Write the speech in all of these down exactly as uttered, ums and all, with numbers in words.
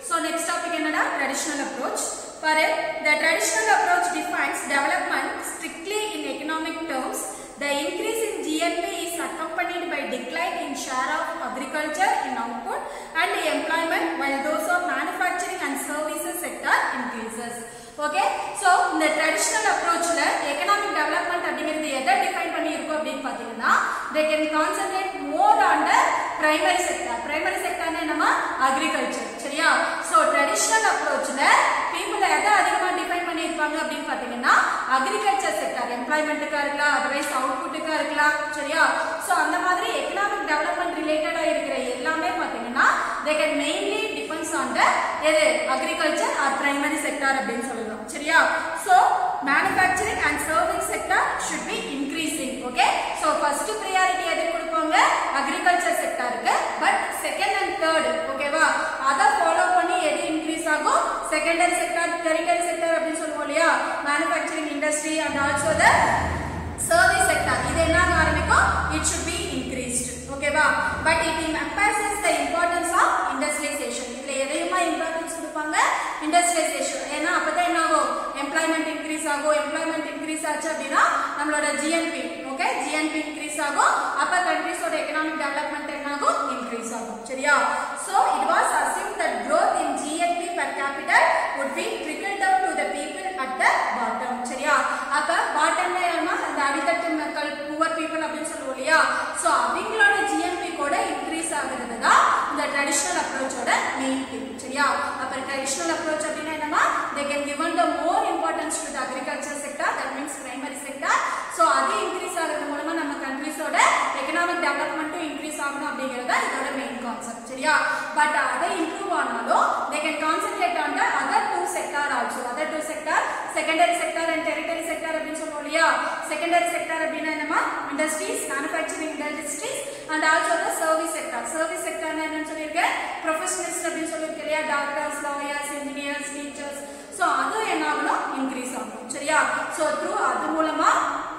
So next topic என்னடா traditional approach. For it, the traditional approach defines development strictly in economic terms. The increase in G N P is accompanied by decline in share of agriculture in output and employment, while those of manufacturing and services sector increases. Okay, so the traditional approach la economic development அப்படிங்கிறது எதை define பண்ணி இருக்கும் அப்படினு பாத்தீங்கன்னா they can concentrate more on the primary sector. Primary sector னா என்னமா agriculture. சரியா? So traditional approach la people எதை அதிகமா டிஃபைன் பண்ணி இருப்பாங்க அப்படினு பாத்தீங்கன்னா agriculture sector, employment-க்கா இருக்கலாம், otherwise output-க்கா இருக்கலாம். சரியா? So அந்த மாதிரி economic development related-ஆ இருக்கிற எல்லாமே பாத்தீங்கன்னா they can mainly depends on the agriculture or primary sector அப்படினு சொல்லலாம். சரியா? So manufacturing and service sector should be increasing. Okay, so first priority எதுக்கு கொடுப்பாங்க? agriculture sector க்கு. But second and third, ஓகேவா, அத ஃபாலோ பண்ணி எது இன்கிரீஸ் ஆகும்? secondary sector, tertiary sector அப்படினு சொல்லுவோம் இல்லையா, manufacturing industry and also the service sector. இது என்ன ஆரம்பிக்கும்? it should be increased. ஓகேவா, but it emphasizes the importance of industrialization. இதுல எதையுமா இம்பார்ட்டன்ஸ் கொடுப்பாங்க? industrialization. ஏன்னா அப்பதான் என்ன ஆகும்? employment increase ஆகும். employment increase ஆச்சு அப்படின்னா நம்மளோட G N P, okay, G N P increase ஆகும். அப்ப countries ஓட economic development என்ன ஆகும்? increase ஆகும். சரியா? So it was assumed that growth in G N P per capita would be trickled down to the people at the bottom. சரியா? அப்ப bottomல யாருமா? அந்த அடித்தட்டு மக்கள், poor people அப்படினு சொல்லுவோம் இல்லையா, சோ அவங்களோட G N P கூட increase ஆகுறது தான் இந்த traditional approach ஓட main thing. சரியா? அப்ப traditional approach அப்படினா என்னமா? they can given the more importance to the agriculture sector, that means primary sector. so அது increase ஆகுறது மூலமா நம்ம countries ஓட economic development increase ஆகணும் அப்படிங்கறது தான் இதோட main concept. சரியா? but அதை improve ஆனாலும் they can concentrate on the other two sector also. other two sector, secondary sector and tertiary sector அப்படினு சொல்றோம் இல்லையா. secondary sector அப்படினா என்னமா? industries, manufacturing industries and also the service sector. service sector னா என்னன்னு சொல்லிருக்கேன்? professionals அப்படினு சொல்லிருக்கேன் இல்லையா, doctors, lawyers, engineers, teachers. so அது என்ன ஆகணும்? increase ஆகணும். சரியா? so through அது மூலமா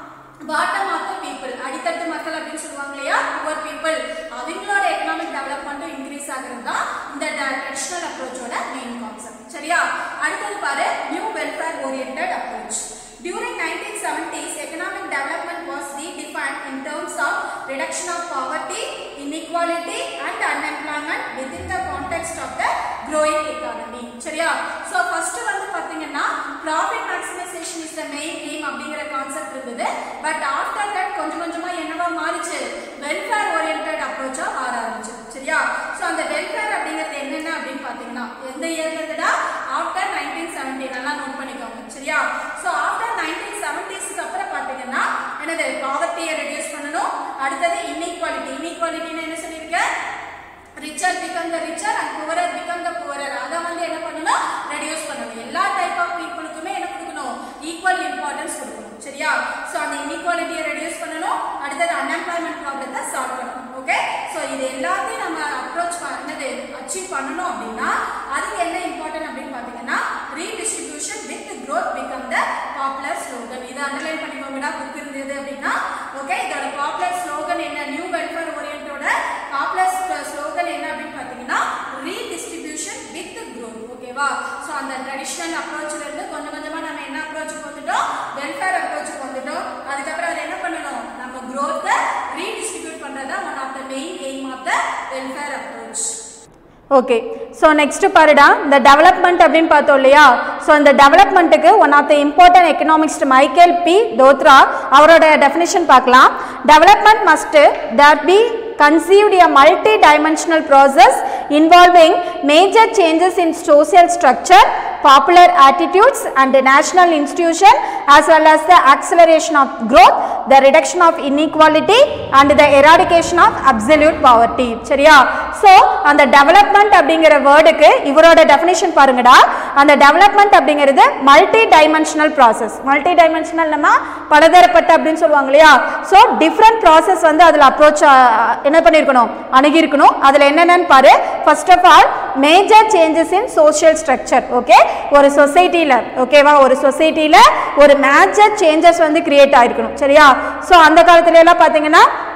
bottom of the people, அடித்தட்டு மக்கள் அப்படினு சொல்வாங்க இல்லையா, poor people, அவங்களோட economic development increase ஆகுறது தான் இந்த traditional approach ஓட main concept. சரியா? அடுத்து பாரு, new welfare oriented approach. During nineteen seventies, economic development was redefined in terms of reduction of poverty, inequality and unemployment within the context of the growing economy. சரியா? so first வந்து பாத்தீங்கன்னா profit maximization is the main aim அப்படிங்கற concept இருந்தது. but after that கொஞ்சம் கொஞ்சமா என்னவா மாறிச்சு? welfare oriented approach ஆ மாற ஆரம்பிச்சு. சரியா? so அந்த welfare அப்படிங்கிறது என்னென்ன அப்படினு பாத்தீங்கன்னா எந்த இயர்ல இருந்துடா? after nineteen seventy. நல்லா நோட் பண்ணிக்கோங்க. சரியா? so after nineteen seventies க்கு அப்புறம் பாத்தீங்கன்னா என்னது? poverty-ய reduce பண்ணனும். அடுத்து inequality. inequality னா என்ன சொல்லிருக்கேன்? richer become the richer and poorer become the poorer. அத வந்து என்ன பண்ணனும்? reduce பண்ணனும். எல்லா டைப் ஆஃப் பீப்பிளுக்குமே என்ன கொடுக்கணும்? equal importance கொடுக்கணும். சரியா? so அந்த inequality-ய reduce பண்ணனும். அடுத்து unemployment problem-த்தை solve பண்ணனும். ஓகே, so இது எல்லாத்தையும் நம்ம அப்ரோச் பண்ணது அச்சீவ் பண்ணனும் அப்படினா அதுக்கு என்ன இம்பார்ட்டன்ட் அப்படினு பாத்தீங்கன்னா redistribution with growth become the popular slogan. இத அண்டர்லைன் பண்ணிக்கோங்கடா, புக் இருந்தது அப்படினா. ஓகே, இதோட பாப்புலர் ஸ்லோகன் என்ன? நியூ வெல்ஃபேர் ஓரியன்டோட பாப்புலர் ஸ்லோகன் என்ன அப்படினு பாத்தீங்கன்னா redistribution with growth. ஓகேவா? சோ அந்த ட்ரெடிஷனல் அப்ரோச்ல இருந்து கொஞ்சம் கொஞ்சமா நம்ம என்ன அப்ரோச்சுக்கு வந்துட்டோம்? வெல்ஃபேர் அப்ரோச்சுக்கு வந்துட்டோம். அதுக்கு அப்புறம் அது என்ன பண்ணனும்? நம்ம growth-ஐ redistribute பண்றது தான் one of the main aim of the welfare approach. Okay, so next பாருடா, the development அப்படினு பார்த்தோம் இல்லையா. so இந்த developmentக்கு one of the important economist Michael P. Dotra அவரோட definition பார்க்கலாம். development must there be conceived a multi-dimensional process involving major changes in social structure, popular attitudes and national institution, as well as the acceleration of growth, the reduction of inequality and the eradication of absolute poverty. சரியா? so அந்த development அப்படிங்கிற வேர்டுக்கு இவரோட definition பாருங்கடா. அந்த development அப்படிங்கிறது multi dimensional process. multi dimensional நம்ம பலதரப்பட்ட அப்படினு சொல்வாங்க இல்லையா. so different process வந்து அதுல approach என்ன பண்ணிருக்கணும்? அணுகி இருக்கணும். அதுல என்னென்னன்னு பாரு. first of all, major changes in social structure. okay, ஒரு சொசைட்டில, ஓகேவா, ஒரு சொசைட்டில ஒரு மேஜர் சேஞ்சஸ் வந்து கிரியேட் ஆயிருக்கணும். சரியா? so அந்த காலத்துல எல்லாம் பாத்தீங்கன்னா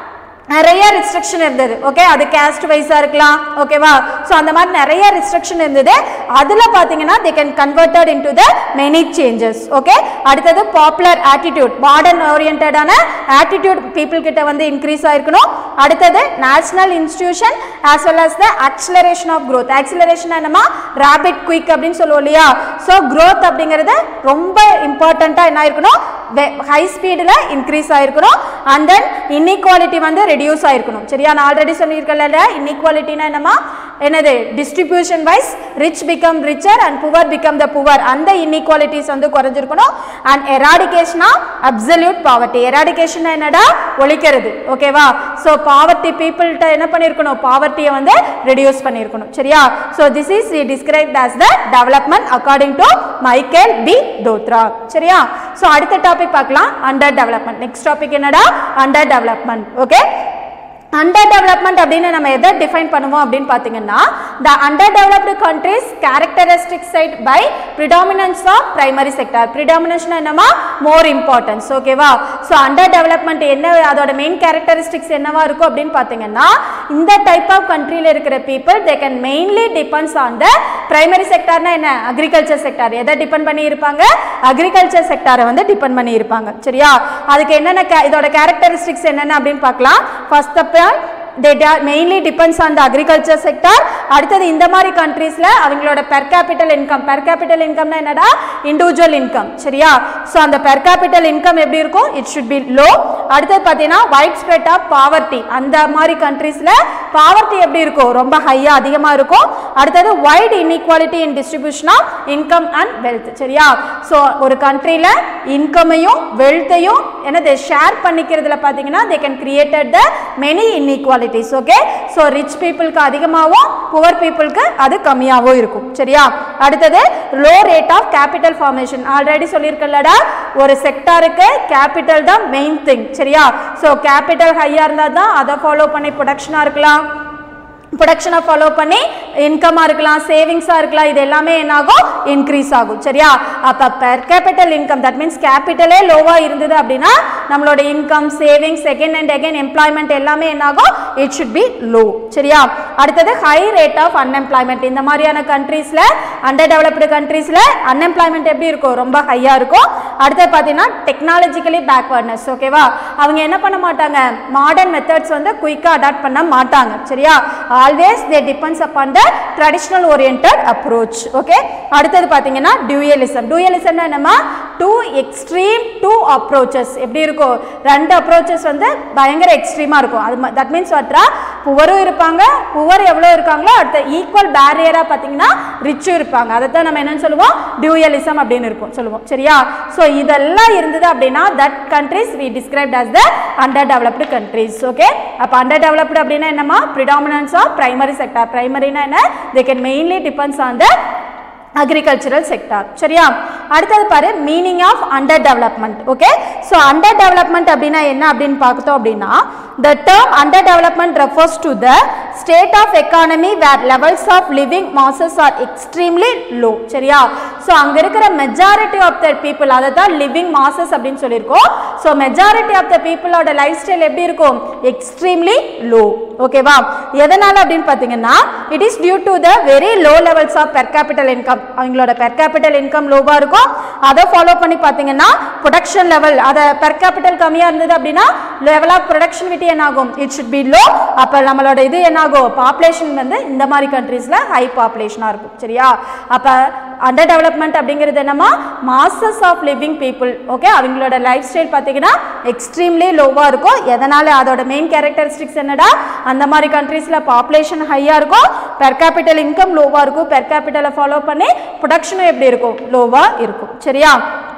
நிறைய ரெஸ்ட்ரிக்ஷன் இருந்தது. ஓகே, அது கேஸ்ட் வைஸா இருக்கலாம். ஓகேவா? ஸோ அந்த மாதிரி நிறைய ரெஸ்ட்ரிக்ஷன் இருந்தது. அதில் பார்த்தீங்கன்னா they can converted into the many changes. Okay, அடுத்தது பாப்புலர் ஆட்டிடியூட், மாடர்ன் ஓரியன்டான ஆட்டிடியூட் பீப்புள் கிட்ட வந்து இன்க்ரீஸ் ஆயிருக்கணும். அடுத்தது national institution as well as the acceleration of growth. Acceleration என்னமா ரேபிட் குயிக் அப்படின்னு சொல்லுவோம் இல்லையா? ஸோ க்ரோத் அப்படிங்கிறது ரொம்ப இம்பார்ட்டண்ட்டாக என்ன ஆயிருக்கணும், ஹை ஸ்பீடில் இன்க்ரீஸ் ஆயிருக்கணும். அண்ட் தென் இன்இக்வாலிட்டி வந்து ரெடியூஸ் ஆயிருக்கணும். சரியா? நான் ஆல்ரெடி சொல்லியிருக்கல, இன்இக்வாலிட்டினா என்னமா, என்னது distribution wise rich become richer and poor become the poor, அந்த இன்இக்வாலிட்டிஸ் வந்து குறைஞ்சிருக்கணும். அண்ட் எராடிகேஷனா அப்சல்யூட் பாவர்ட்டி. எராடிகேஷன் என்னடா, ஒழிக்கிறது. ஓகேவா? ஸோ பாவர்ட்டி பீப்புள்கிட்ட என்ன பண்ணியிருக்கணும், பாவர்ட்டியை வந்து ரெடியூஸ் பண்ணியிருக்கணும். சரியா? So this is described as the development according to Michael P Todaro. சரியா? ஸோ அடுத்த டாபிக் பார்க்கலாம், அண்டர் டெவலப்மெண்ட். நெக்ஸ்ட் டாபிக் என்னடா, under development. Okay, under development அப்படின்னு நம்ம எதை டிஃபைன் பண்ணுவோம் அப்படின்னு பார்த்தீங்கன்னா, the under developed countries characterised by predominance of primary sector. ப்ரிடாமினன்ஸ்னா என்னமா, மோர் இம்பார்ட்டன்ஸ். ஓகேவா? ஸோ அண்டர் டெவலப்மெண்ட் என்ன, அதோட மெயின் கேரக்டரிஸ்டிக்ஸ் என்னவா இருக்கும் அப்படின்னு பார்த்தீங்கன்னா, இந்த டைப் ஆஃப் கண்ட்ரியில் இருக்கிற people they can mainly depends on the primary செக்டார்னா என்ன, அக்ரிகல்ச்சர் செக்டார். எதை டிபெண்ட் பண்ணி இருப்பாங்க, அக்ரிகல்ச்சர் செக்டாரை வந்து டிபெண்ட் பண்ணி இருப்பாங்க. சரியா? அதுக்கு என்னென்ன இதோட கேரக்டரிஸ்டிக்ஸ் என்னென்ன அப்படின்னு பார்க்கலாம். ஃபர்ஸ்ட் அப்ப they mainly depends on the agriculture sector. அடுத்தது இந்த மாதிரி கண்ட்ரீஸ்ல அவங்களோட per capital income, per capital income என்னடா, individual income. சரியா? சோ அந்த per capital income எப்படி இருக்கும், it should be low. அடுத்தது பாத்தீங்கன்னா wide spread of poverty, அந்த மாதிரி கண்ட்ரீஸ்ல poverty எப்படி இருக்கும், ரொம்ப ஹையா அதிகமா இருக்கும். அடுத்தது wide inequality in distribution of income and wealth. சரியா? சோ ஒரு கண்ட்ரில இன்கமையும் வெல்த்தையும் என்னது ஷேர் பண்ணிக்கிறதுல பாத்தீங்கன்னா they can created the many inequality. Okay, so rich பீப்புளுக்கு அதிகமாகவும் புவர் பீப்புளுக்கு அது கம்மியாகவும் இருக்கும். சரியா? அடுத்தது low rate of capital formation. Already சொல்லியிருக்கலடா, ஒரு செக்டாருக்கு கேபிட்டல் தான் மெயின் திங். சரியா? சோ கேபிட்டல் ஹையா இருந்தா தான் அதை ஃபாலோ பண்ணி ப்ரொடக்ஷனா இருக்கலாம், ப்ரொடக்ஷனை ஃபாலோ பண்ணி இன்கமாக இருக்கலாம், சேவிங்ஸாக இருக்கலாம், இது எல்லாமே என்னாகும், இன்க்ரீஸ் ஆகும். சரியா? அப்போ per capital income, that means கேபிட்டலே லோவாக இருந்தது அப்படின்னா நம்மளோட income, savings, second and again employment எல்லாமே என்னாகும், இட் ஷுட் பி லோ. சரியா? அடுத்தது ஹை ரேட் ஆஃப் அன்எம்ப்ளாய்மெண்ட். இந்த மாதிரியான கண்ட்ரீஸில், அண்டர் டெவலப்டு கண்ட்ரீஸில் அன்எம்ப்ளாய்மெண்ட் எப்படி இருக்கும், ரொம்ப ஹையாக இருக்கும். அடுத்தது பார்த்தீங்கன்னா டெக்னாலஜிக்கலி பேக்வர்ட்னஸ். ஓகேவா? அவங்க என்ன பண்ண மாட்டாங்க, மாடர்ன் மெத்தட்ஸ் வந்து குயிக்காக அடாப்ட் பண்ண மாட்டாங்க. சரியா? always they depends upon the traditional oriented approach. okay, அடுத்தது பாத்தீங்கன்னா dualism. dualism னா என்னமா, two extreme two approaches. எப்படி இருக்கும், ரெண்டு approaches வந்து பயங்கர எக்ஸ்ட்ரீமா இருக்கும். அது that means வாட்ரா, புவரும் இருப்பாங்க, புவர் எவ்வளவு இருக்காங்களோ அடுத்த ஈக்குவல் பேரியரா பாத்தீங்கன்னா ரிச்சும் இருப்பாங்க. அதை தான் நம்ம என்னன்னு சொல்லுவோம், dualism அப்படின்னு இருக்கும் சொல்லுவோம். சரியா? சோ இதெல்லாம் இருந்தது அப்படின்னா that countries we described as the underdeveloped countries. okay, அப்ப underdeveloped அப்படின்னா என்னமா, predominance of primary sector. primary na enna, they can mainly depends on the agricultural sector. சரியா? அடுத்தது பாரு, meaning of under development. Okay, so under development அப்படின்னா என்ன அப்படின்னு பார்த்தோம் அப்படின்னா, the term underdevelopment refers to the state of economy where levels of living masses are extremely low. சரியா? So அங்க இருக்கிற மெஜாரிட்டி ஆஃப் த பீப்புள், அதை தான் லிவிங் மாசஸ் அப்படின்னு சொல்லியிருக்கோம். ஸோ மெஜாரிட்டி ஆஃப் த பீப்புளோட லைஃப் ஸ்டைல் எப்படி இருக்கும், எக்ஸ்ட்ரீம்லி லோ. ஓகேவா? எதனால அப்படின்னு பார்த்தீங்கன்னா, it is due to the very low levels of per capital income. அவங்களோட பெர் கேபிட்டல் இன்கம் லோவா இருக்கும். அதை ஃபாலோ பண்ணி பார்த்தீங்கன்னா ப்ரொடக்ஷன் லெவல், அதை பெர் கேபிட்டல் கம்மியா இருந்தது அப்படின்னா லெவல் ஆஃப் ப்ரொடக்ஷனிவிட்டி என்ன ஆகும், இட் ஷுட் பி லோ. அப்போ நம்மளோட இது என்ன ஆகும், பாப்புலேஷன் வந்து இந்த மாதிரி கண்ட்ரீஸ்ல ஹை பாப்புலேஷனா இருக்கும். சரியா? அப்ப அண்டர் டெவலப்மெண்ட் அப்படிங்கிறது என்னமா, masses of living people. Okay, அவங்களோட லைஃப் ஸ்டைல் பார்த்தீங்கன்னா எக்ஸ்ட்ரீம்லி லோவா இருக்கும். எதனால, அதோட மெயின் கேரக்டரிஸ்டிக்ஸ் என்னடா, அந்த மாதிரி கண்ட்ரீஸ்ல பாப்புலேஷன் ஹையா இருக்கும், பெர் கேபிட்டல் இன்கம் லோவா இருக்கும், பெர் கேபிட்டலை ஃபாலோ பண்ணி ப்ரொடக்ஷனும் எப்படி இருக்கும், லோவா இருக்கும். சரியா?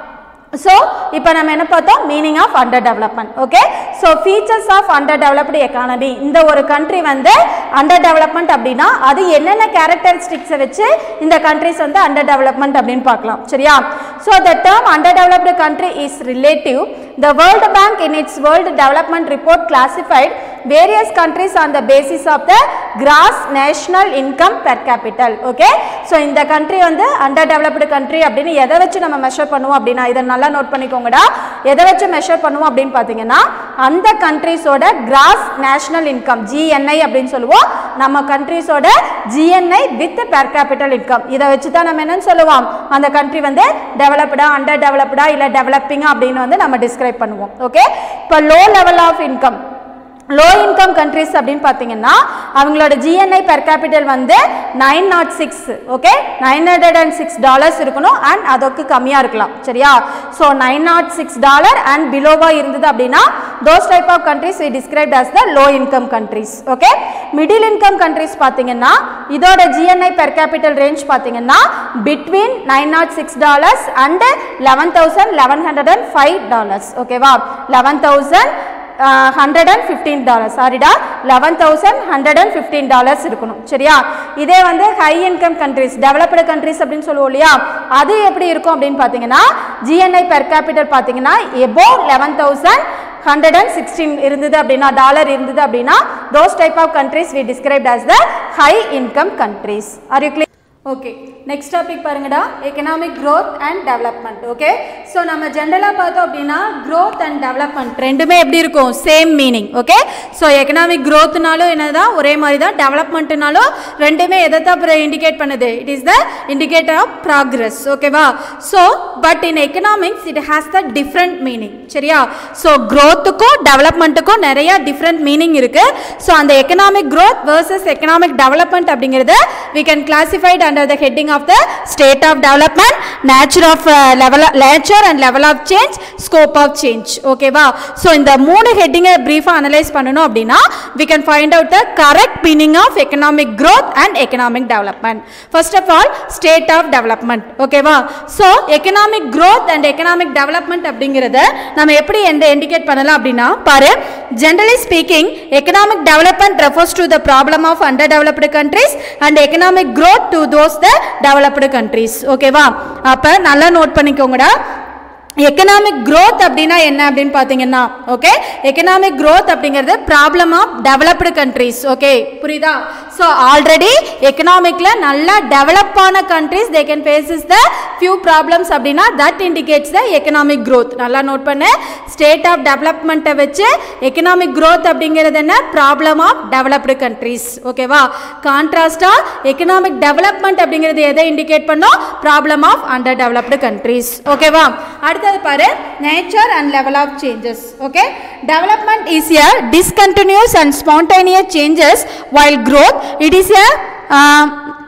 ஸோ இப்போ நம்ம என்ன பார்த்தோம், meaning of under development. Okay, so features of under developed economy. இந்த ஒரு கண்ட்ரி வந்து அண்டர் டெவலப்மெண்ட் அப்படின்னா அது என்னென்ன கேரக்டரிஸ்டிக்ஸை வச்சு இந்த கண்ட்ரிஸ் வந்து அண்டர் டெவலப்மெண்ட் அப்படின்னு பார்க்கலாம். சரியா? So the term under developed country is relative. The World Bank in its World Development Report classified various countries on the basis of the gross national income per capita. Okay, so இந்த country வந்து underdeveloped country அப்படின்னு எதை வச்சு நம்ம measure பண்ணுவோம் அப்படின்னா, இதை நல்லா நோட் பண்ணிக்கோங்கடா. எதை வச்சு மெஷர் பண்ணுவோம் அப்படின்னு பார்த்தீங்கன்னா அந்த கண்ட்ரீஸோட கிராஸ் நேஷனல் இன்கம் ஜிஎன்ஐ அப்படின்னு சொல்லுவோம். நம்ம கண்ட்ரீஸோட GNI with per capital income இதை வச்சு தான் நம்ம என்னன்னு சொல்லுவோம் அந்த கண்ட்ரி வந்து டெவலப்டா அண்டர் டெவலப்டா இல்லை டெவலப்பிங் அப்படின்னு வந்து நம்ம டிஸ்கிரைப் பண்ணுவோம். ஓகே, இப்போ low level of income low income countries அப்படின்னு பார்த்தீங்கன்னா அவங்களோட ஜிஎன்ஐ பெர் கேபிட்டல் வந்து nine nought six okay nine hundred and six dollars இருக்கணும் அண்ட் அதுக்கு கம்மியாக இருக்கலாம். சரியா? So nine nought six dollar and பிலோவாக இருந்தது அப்படின்னா those type of countries we described as the low income countries. Okay, middle income countries பார்த்தீங்கன்னா இதோட ஜிஎன்ஐ பெர் கேபிட்டல் ரேஞ்ச் பார்த்தீங்கன்னா between nine nought six dollars and eleven thousand eleven hundred and five dollars. ஓகேவா? Eleven thousand hundred and fifteen dollars சாரிடா eleven thousand hundred and fifteen dollars இருக்கணும். சரியா? இதே வந்து high income countries developed countries அப்படின்னு சொல்லுவோம் இல்லையா, அது எப்படி இருக்கும் அப்படின்னு பார்த்தீங்கன்னா ஜிஎன்ஐ பெர் கேபிட்டல் பார்த்தீங்கன்னா above eleven thousand hundred and sixteen இருந்தது அப்படின்னா டாலர் இருந்தது அப்படின்னா those type of countries we described as the high income countries. Are you clear? Okay, next topic பாருங்கடா economic growth and development. Okay, so நம்ம ஜென்ரலாக பார்த்தோம் அப்படின்னா க்ரோத் அண்ட் டெவலப்மெண்ட் ரெண்டுமே எப்படி இருக்கும் same meaning. Okay, so economic க்ரோத்னாலும் என்னதான் ஒரே மாதிரி தான், டெவலப்மெண்ட்னாலும் ரெண்டுமே எதை தான் இண்டிகேட் பண்ணுது, it is the indicator of progress. ஓகேவா? So but in economics it has the different meaning. சரியா? ஸோ க்ரோத்துக்கும் டெவலப்மெண்ட்டுக்கும் நிறைய டிஃப்ரெண்ட் மீனிங் இருக்கு. ஸோ அந்த economic growth versus economic development அப்படிங்கிறது we can classified under the heading of the state of development, nature of uh, level nature and level of change, scope of change. Okay va? So in the மூணு heading brief analyze பண்ணனும் அப்படினா we can find out the correct meaning of economic growth and economic development. First of all, state of development. Okay va? So economic growth and economic development அப்படிங்கறத நாம எப்படி indicate பண்ணலாம் அப்படினா பாரு, generally speaking economic development refers to the problem of underdeveloped countries and economic growth to those the developed countries. Okay va? அப்ப நல்லா note பண்ணிக்கோங்கடா. Economic growth அப்படின்னா என்ன அப்படின்னு பார்த்தீங்கன்னா ஓகே எக்கனாமிக் க்ரோத் அப்படிங்கிறது problem of developed countries. Okay புரியுதா? So already எக்கனாமிக்ல நல்லா டெவலப் ஆன countries they can faces the few problems அப்படின்னா that indicates the economic growth. நல்லா நோட் பண்ணு, ஸ்டேட் ஆஃப் டெவலப்மெண்ட்டை வச்சு எக்கனாமிக் க்ரோத் அப்படிங்கிறது என்ன ப்ராப்ளம் ஆஃப் டெவலப்டு கண்ட்ரிஸ். ஓகேவா? கான்ட்ராஸ்டா எக்கனாமிக் டெவலப்மெண்ட் அப்படிங்கிறது எதை இண்டிகேட் பண்ணோம், problem of under developed countries. ஓகேவா? அடுத்தது பாரு, nature and level of changes. Okay, development is a discontinuous and spontaneous changes while growth it is a uh,